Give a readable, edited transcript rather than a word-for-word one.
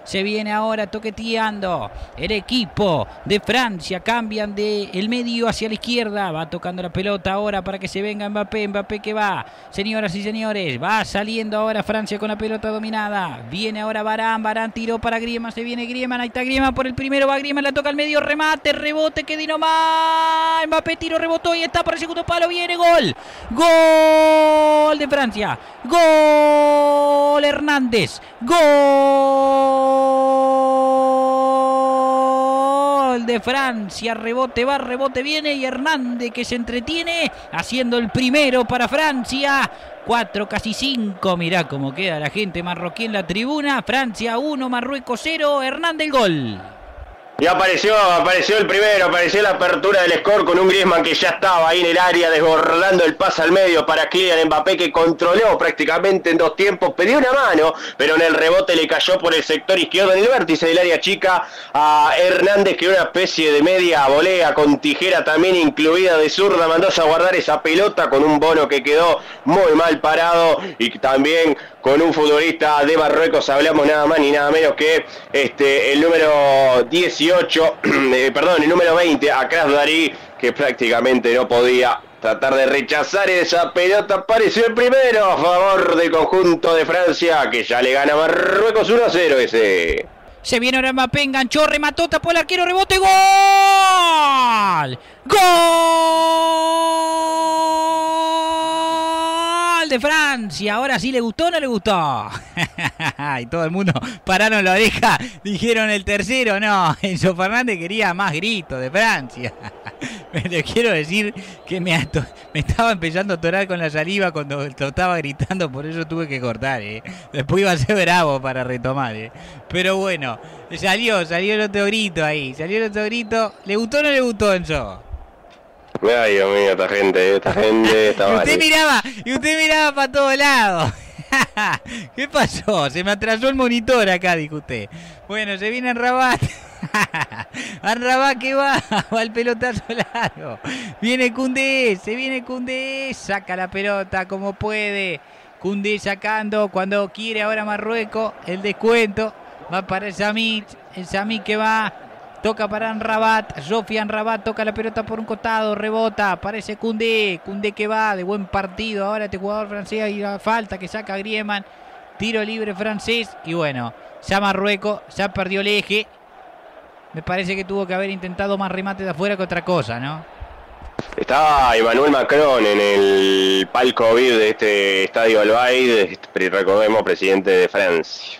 Se viene ahora toqueteando el equipo de Francia. Cambian del medio hacia la izquierda. Va tocando la pelota ahora para que se venga Mbappé. Mbappé que va. Señoras y señores. Va saliendo ahora Francia con la pelota dominada. Viene ahora Varane. Varane tiró para Griezmann. Se viene Griezmann. Ahí está Griezmann por el primero. Va Griezmann. La toca al medio. Remate. Rebote. Que nomás. Mbappé tiró, rebotó y está por el segundo palo. Viene gol. Gol de Francia. Gol Hernández. Gol de Francia. Rebote va, rebote viene. Y Hernández que se entretiene haciendo el primero para Francia. 4, casi 5. Mirá cómo queda la gente marroquí en la tribuna. Francia 1, Marruecos 0. Hernández el gol. Y apareció el primero, apareció la apertura del score con un Griezmann que ya estaba ahí en el área desbordando el pase al medio para Kylian Mbappé, que controló prácticamente en 2 tiempos, pidió una mano, pero en el rebote le cayó por el sector izquierdo en el vértice del área chica a Hernández, que una especie de media volea con tijera también incluida de zurda, mandó a guardar esa pelota con un Bono que quedó muy mal parado, y también con un futbolista de Marruecos, hablamos nada más ni nada menos que el número 18, el número 20, Akras Darí, que prácticamente no podía tratar de rechazar esa pelota. Apareció el primero a favor del conjunto de Francia, que ya le gana a Marruecos 1-0 ese. Se viene ahora Mbappé, enganchó, remató, tapó el arquero, rebote, ¡gol! ¡Gol de Francia! Ahora sí, ¿le gustó o no le gustó? Y todo el mundo pararon la oreja, dijeron el tercero, no, Enzo Fernández quería más gritos de Francia. Le quiero decir que me estaba empezando a atorar con la saliva cuando lo estaba gritando, por eso tuve que cortar, Después iba a ser bravo para retomar, Pero bueno, salió el otro grito ahí, ¿Le gustó o no le gustó, Enzo? Ay, Dios mío, esta gente está y usted miraba para todos lados. ¿Qué pasó? Se me atrasó el monitor acá, dijo usted. Bueno, se viene Rabat. Rabat que va el pelotazo largo. Viene Koundé, saca la pelota como puede. Koundé sacando cuando quiere ahora Marruecos. El descuento va para el Samit que va. Toca para Amrabat, Sofian Rabat toca la pelota por un costado, rebota, aparece Koundé que va de buen partido ahora este jugador francés, y la falta que saca Griezmann, tiro libre francés, y bueno, ya Marruecos, ya perdió el eje, me parece que tuvo que haber intentado más remate de afuera que otra cosa, ¿no? Estaba Emmanuel Macron en el palco VIP de este estadio Al Bayt, recordemos, presidente de Francia.